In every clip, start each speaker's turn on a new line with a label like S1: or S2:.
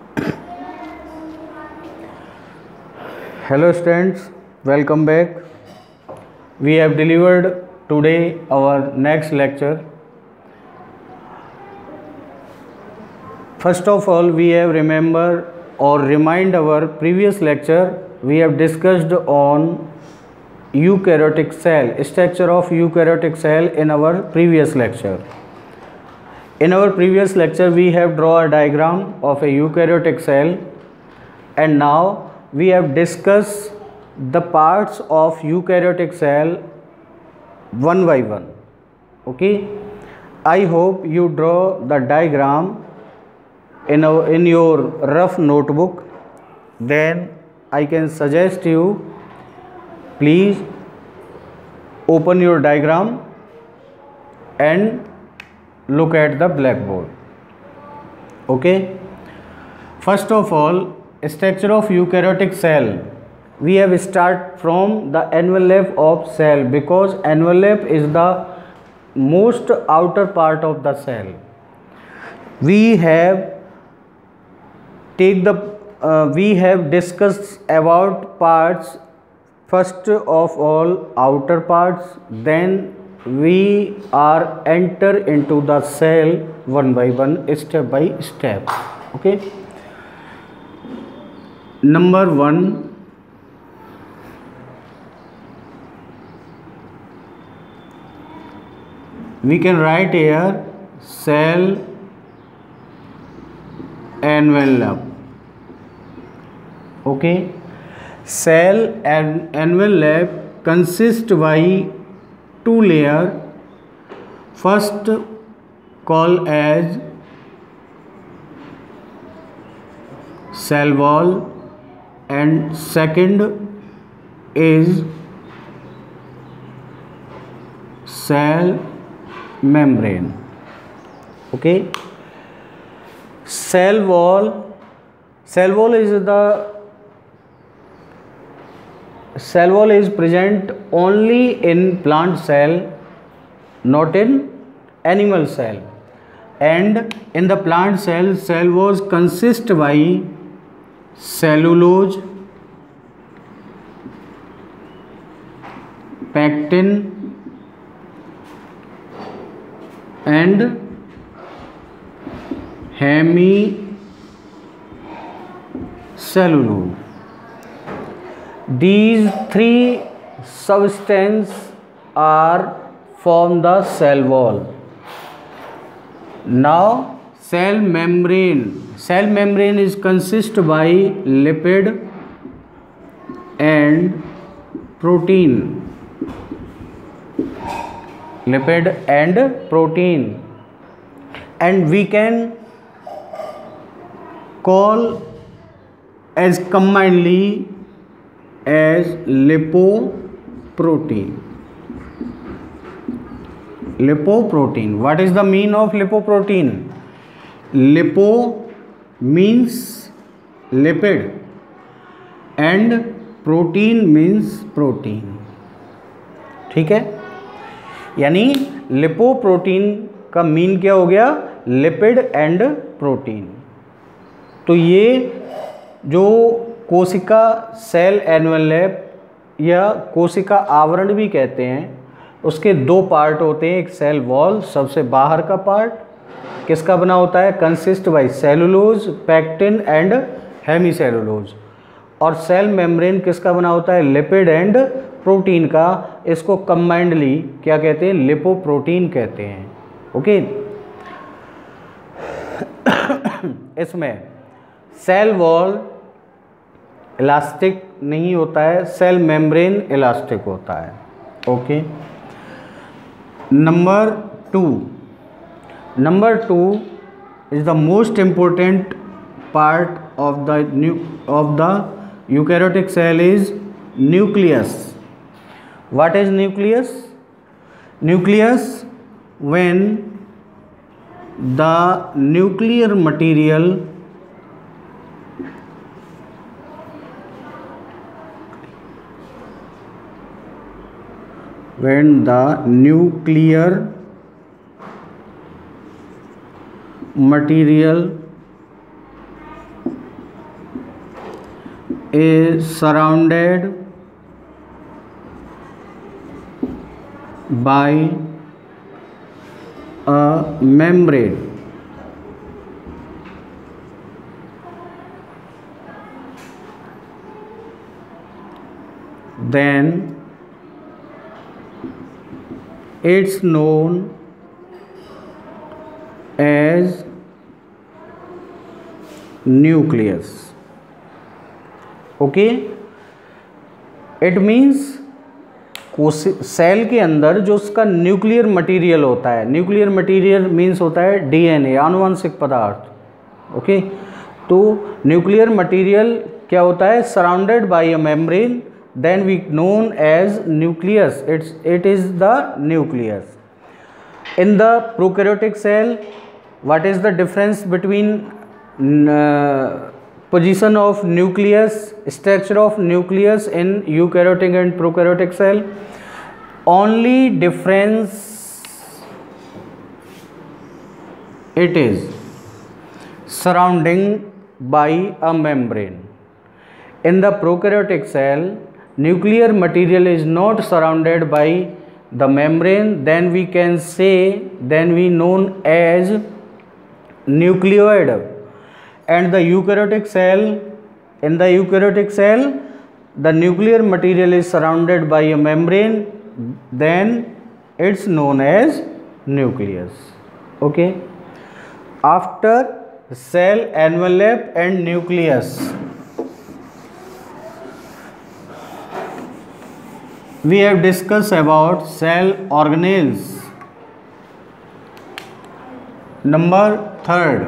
S1: Hello students, welcome back. We have delivered today our next lecture. First of all, we have remember or remind our previous lecture. We have discussed on eukaryotic cell, structure of eukaryotic cell in our previous lecture. In our previous lecture, we have drawn a diagram of a eukaryotic cell, and now we have discussed the parts of eukaryotic cell one by one. Okay, I hope you draw the diagram in your rough notebook. Then I can suggest you, please open your diagram and look at the blackboard. Okay, first of all, structure of eukaryotic cell. We have start from the envelope of cell, because envelope is the most outer part of the cell. We have discussed about parts. First of all, outer parts, then we are enter into the cell one by one, step by step. Okay, number one, we can write here cell envelope. Okay, cell and envelope consist by two layer. First called as cell wall, and second is cell membrane. Okay, cell wall is present only in plant cell, not in animal cell. And in the plant cell walls consist by cellulose, pectin and hemicellulose. These three substances are form the cell wall. Now cell membrane is consist by lipid and protein. And we can call as combinedly as lipoprotein. What is the meaning of lipoprotein? Lipo means lipid and protein means protein. ठीक है, यानी lipoprotein का mean क्या हो गया? Lipid and protein. तो ये जो कोशिका सेल एनवेलप या कोशिका आवरण भी कहते हैं, उसके दो पार्ट होते हैं. एक सेल वॉल, सबसे बाहर का पार्ट किसका बना होता है? Consist by cellulose, pectin and hemicellulose. और सेल मेम्ब्रेन किसका बना होता है? लिपिड एंड प्रोटीन का. इसको कंबाइंडली क्या कहते हैं? लिपोप्रोटीन कहते हैं. ओके, इसमें सेल वॉल इलास्टिक नहीं होता है, सेल मेम्ब्रेन इलास्टिक होता है. Okay, number two is the most important part of the eukaryotic cell is nucleus. What is nucleus? Nucleus, when the nuclear material is surrounded by a membrane. Then it's known as nucleus. Okay, it means cell के अंदर जो उसका nuclear material होता है, nuclear material means होता है DNA, आनुवंशिक पदार्थ. ओके, तो न्यूक्लियर मटेरियल क्या होता है? Surrounded by a membrane, then we known as nucleus. It is the nucleus. In the prokaryotic cell, what is the difference between position of nucleus, structure of nucleus in eukaryotic and prokaryotic cell? Only difference, it is surrounding by a membrane. In the prokaryotic cell, nuclear material is not surrounded by the membrane, then we can say, then we known as nucleoid. And the eukaryotic cell, in the eukaryotic cell, the nuclear material is surrounded by a membrane, then it's known as nucleus. Okay, after cell envelope and nucleus, we have discussed about cell organelles. Number 3,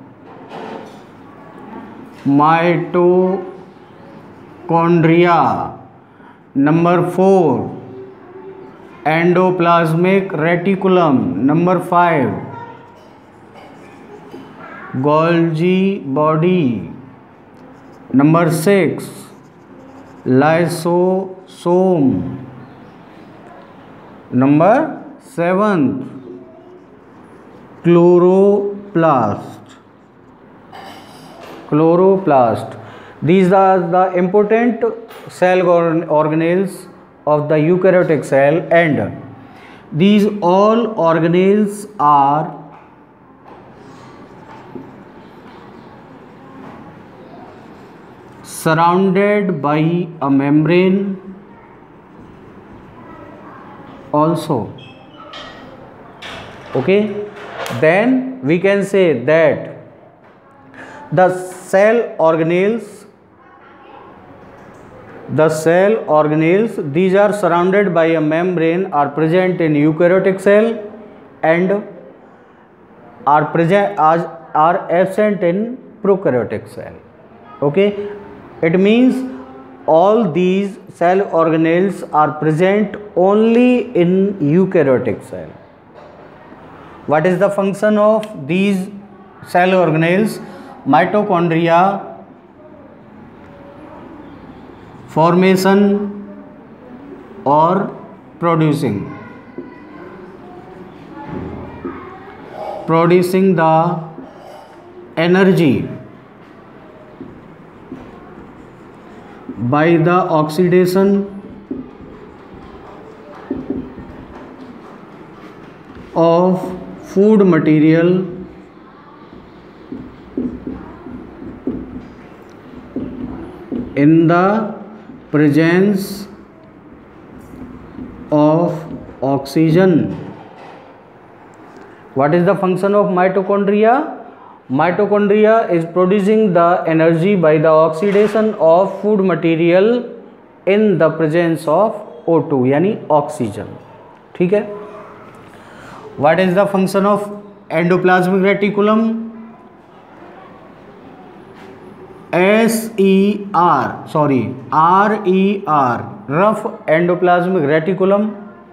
S1: mitochondria. Number 4, endoplasmic reticulum. Number 5, Golgi body. Number 6, lysosome. Number 7, chloroplast. These are the important cell organelles of the eukaryotic cell, and these all organelles are surrounded by a membrane also. Okay, then we can say that the cell organelles, these are surrounded by a membrane, are present in eukaryotic cell and are absent in prokaryotic cell. Okay, it means all these cell organelles are present only in eukaryotic cell. What is the function of these cell organelles? Mitochondria, formation or producing the energy by the oxidation of food material in the presence of oxygen. What is the function of mitochondria? Mitochondria is producing the energy by the oxidation of food material in the presence of O2 यानी oxygen. ठीक है. What is the function of endoplasmic reticulum? RER, rough endoplasmic reticulum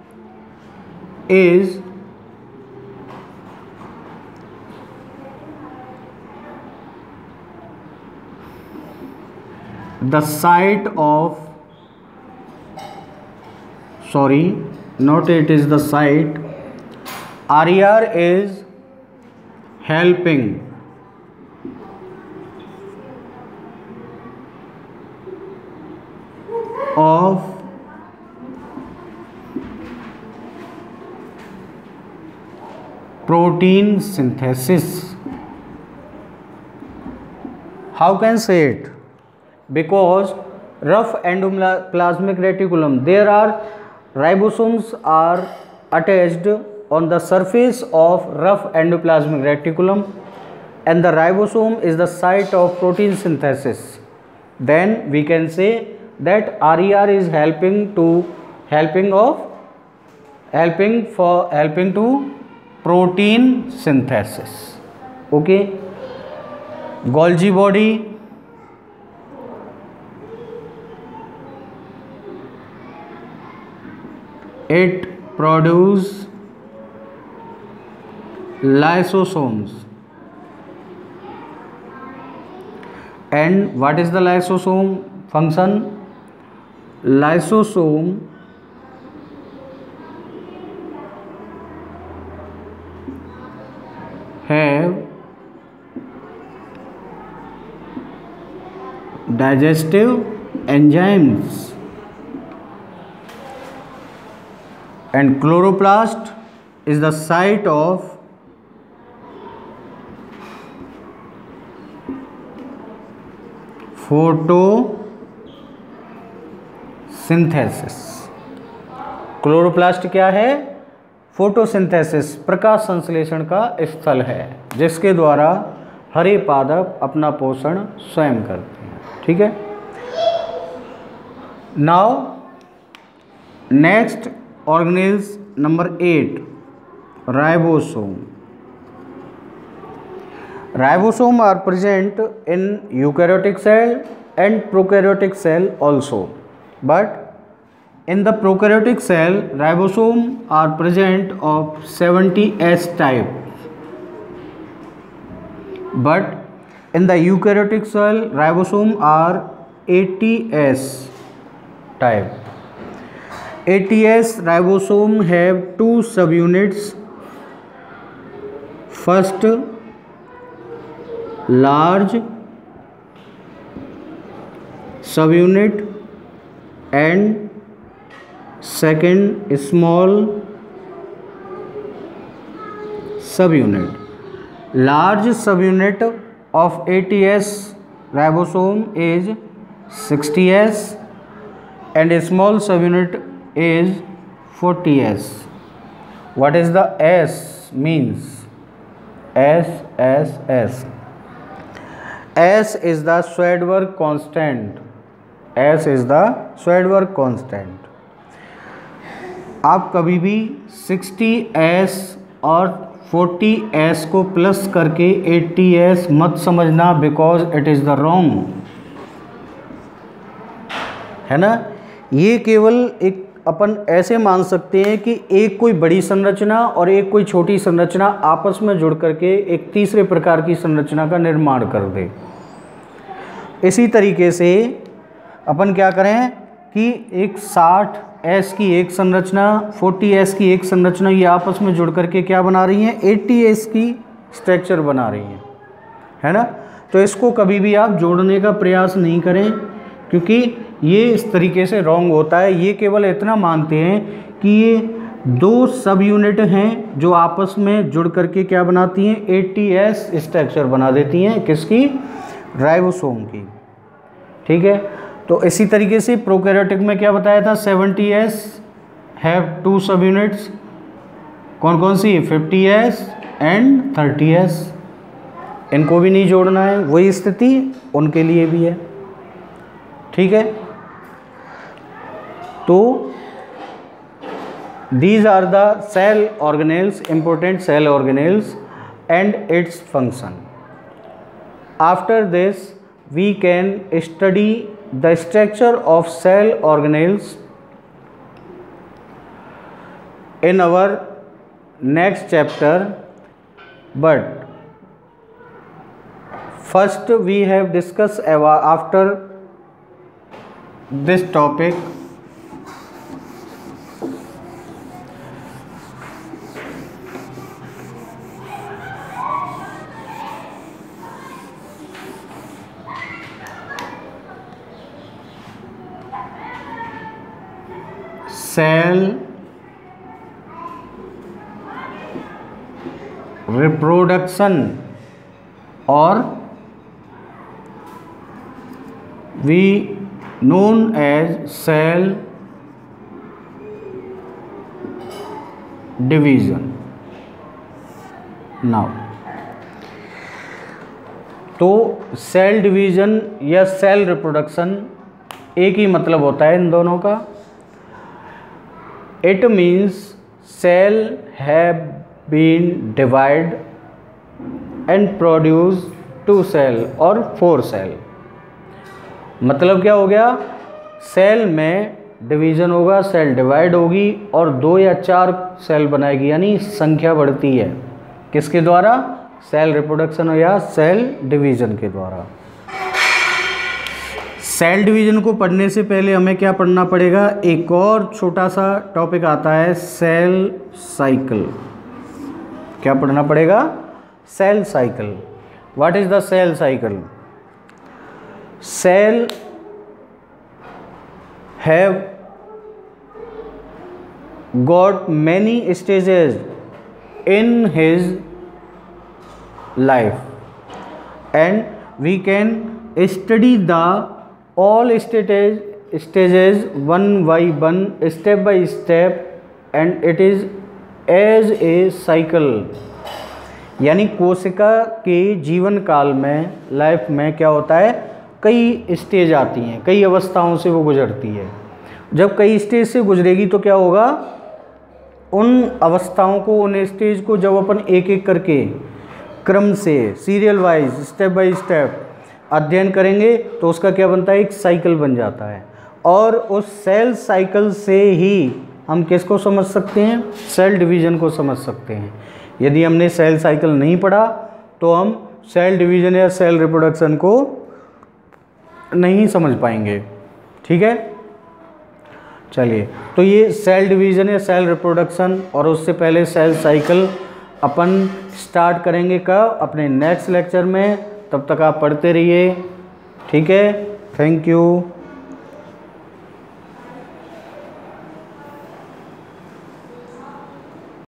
S1: is the site of, it is the site. RER is helping protein synthesis. How can say it? Because rough endoplasmic reticulum, there are ribosomes are attached on the surface of rough endoplasmic reticulum, and the ribosome is the site of protein synthesis. Then we can say that RER is helping to protein synthesis. Okay. Golgi body, it produces lysosomes. And what is the lysosome function? Lysosome have digestive enzymes, and chloroplast is the site of photosynthesis. Chloroplast क्या है? Photosynthesis, प्रकाश संश्लेषण का स्थल है, जिसके द्वारा हरे पादप अपना पोषण स्वयं करते हैं. ठीक है. Now next organelles number 8, ribosome. Ribosome are present in eukaryotic cell and prokaryotic cell also, but in the prokaryotic cell ribosome are present of 70S type, but in the eukaryotic cell ribosome are 80S type. 80S ribosome have two subunits. First, large subunit and second small subunit. Large subunit of 80S ribosome is 60S and small subunit is 40S. What is the S means? S. S is the Schwarzschild constant. S is the Schwarzschild constant. आप कभी भी 60S और 40S को plus करके 80S मत समझना, because it is the wrong, है ना. ये केवल एक अपन ऐसे मान सकते हैं कि एक कोई बड़ी संरचना और एक कोई छोटी संरचना आपस में जुड़ करके एक तीसरे प्रकार की संरचना का निर्माण कर दे. इसी तरीके से अपन क्या करें कि एक 60S की एक संरचना, 40S की एक संरचना, ये आपस में जुड़ करके क्या बना रही हैं? 80S की स्ट्रक्चर बना रही हैं, है ना. तो इसको कभी भी आप जोड़ने का प्रयास नहीं करें, क्योंकि ये इस तरीके से रॉन्ग होता है. ये केवल इतना मानते हैं कि ये दो सब यूनिट हैं जो आपस में जुड़ करके क्या बनाती हैं? 80S स्ट्रक्चर बना देती हैं. किसकी? राइबोसोम की. ठीक है. तो इसी तरीके से प्रोकैरियोटिक में क्या बताया था? 70S हैव टू सब यूनिट्स. कौन कौन सी? 50S and 30S. इनको भी नहीं जोड़ना है. वही स्थिति उनके लिए भी है. ठीक है. तो these are the cell organelles, important cell organelles and its function. After this we can study the structure of cell organelles in our next chapter, but first we have discussed after this topic cell reproduction और we known as cell division. Now तो cell division या cell reproduction एक ही मतलब होता है इन दोनों का। It means cell have been divide and produce 2 cell और 4 सेल। मतलब क्या हो गया, सेल में डिवीज़न होगा, सेल डिवाइड होगी और 2 या 4 सेल बनाएगी, यानी संख्या बढ़ती है। किसके द्वारा? सेल रिप्रोडक्शन या सेल डिवीज़न के द्वारा। सेल डिवीज़न को पढ़ने से पहले हमें क्या पढ़ना पड़ेगा, एक और छोटा सा टॉपिक आता है सेल साइकिल। क्या पढ़ना पड़ेगा? Cell cycle. What is the cell cycle? Cell have got many stages in his life and we can study the all stages one by one, step by step, and it is as a cycle। यानी कोशिका के जीवन काल में, life में क्या होता है, कई स्टेज आती हैं, कई अवस्थाओं से वो गुजरती है। जब कई स्टेज से गुजरेगी तो क्या होगा, उन अवस्थाओं को, उन स्टेज को जब अपन एक एक करके क्रम से serial wise step by step अध्ययन करेंगे तो उसका क्या बनता है, एक साइकिल बन जाता है। और उस सेल साइकिल से ही हम किसको समझ सकते हैं, सेल डिवीज़न को समझ सकते हैं। यदि हमने सेल साइकिल नहीं पढ़ा तो हम सेल डिवीज़न या सेल रिप्रोडक्शन को नहीं समझ पाएंगे। ठीक है, चलिए, तो ये सेल डिवीज़न या सेल रिप्रोडक्शन और उससे पहले सेल साइकिल अपन स्टार्ट करेंगे कब, अपने नेक्स्ट लेक्चर में। तब तक आप पढ़ते रहिए। ठीक है, थैंक यू।